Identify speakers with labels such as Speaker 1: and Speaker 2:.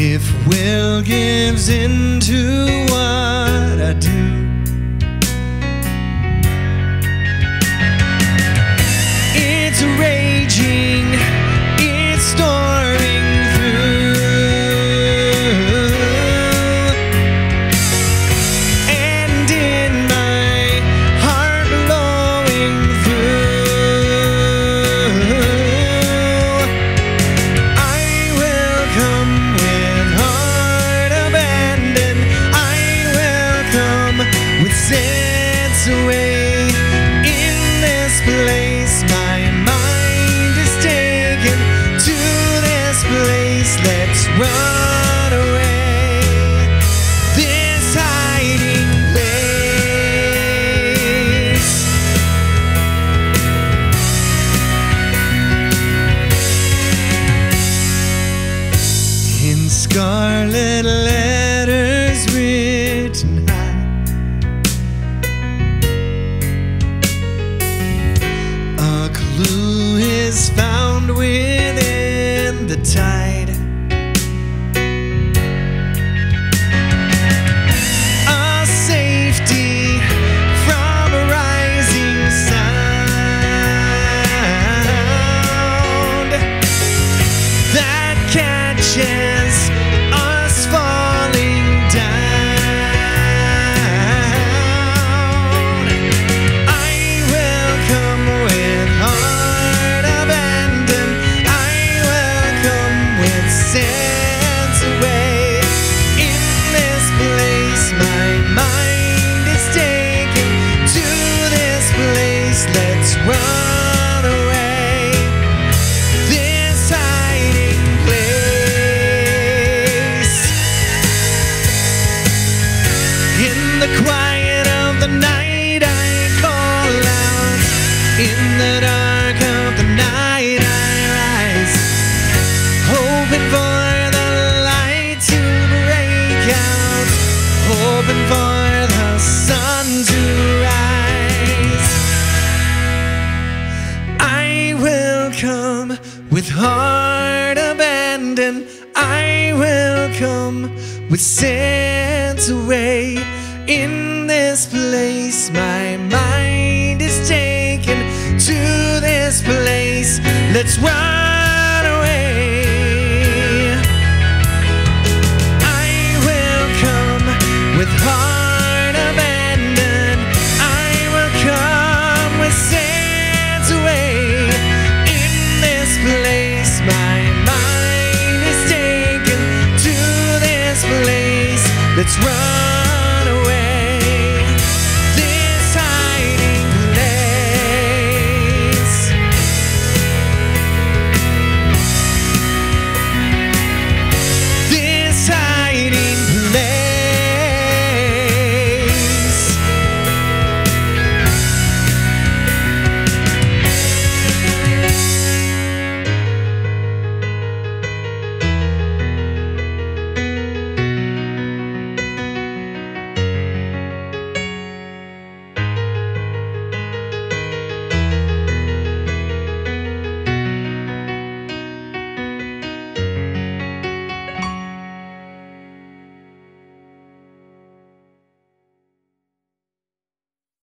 Speaker 1: If will gives into what I do, it's raging, it's storming through, and in my heart blowing through, I will come with heart abandoned, I will come with sense away. In this place my mind is taken to this place, let's run away, this hiding place. In scarlet letters written high, a clue is found within the tide, a safety from a rising sound that catches us falling down. I will come with heart abandoned, I will come with sense away. In this place my mind is taken to this place, let's run away, this hiding place. In the quiet of the night I call out, in the dark of the night I rise, hoping for the light to break out, hoping for the sun to rise. I will come with heart abandoned, I will come with sense away. In this place my mind is taken to this place, let's run away. I will come with heart